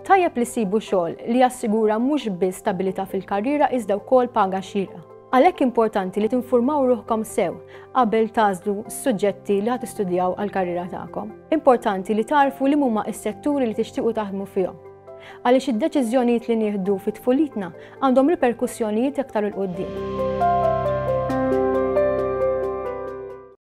Tajjeb li sibu xogħol li jassigura mhux biss stabilità fil-karriera iżda wkoll paga xierqa. Għalhekk importanti li tinformaw ruħkom sew qabel tagħżlu s-suġġetti li ħad tistudjaw għall-karriera tagħkom. Importanti li tarfu li huma s-setturi li tixtiequ taħdmu fihom. Għaliex id-deċiżjonijiet li nieħdu fit-tfulitna għandhom riperkussjonijiet aktar il qudiem.